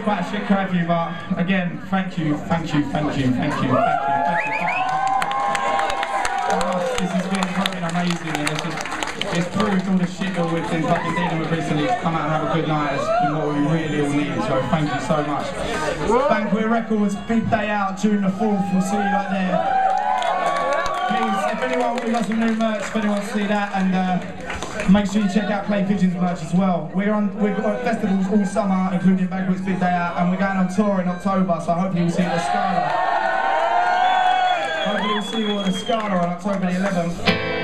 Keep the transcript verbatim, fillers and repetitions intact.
quite a shit curfew, but again, thank you, thank you, thank you, thank you, thank you, thank you, thank you, thank you. This has been fucking amazing, and it's just, it's proved all the shit that we've been fucking dealing with recently. To come out and have a good night has been what we really all needed, so thank you so much. Banquet Records, big day out, June the fourth, we'll see you right there. Please, if anyone, we've got some new merch, if anyone wants to see that, and uh, make sure you check out Clay Pigeon's merch as well. We're on, we've got festivals all summer, including Banquet's big day out, and we're going on tour in October, so hopefully we'll see you at the Scala. Hopefully we'll see you at the Scala on October the eleventh.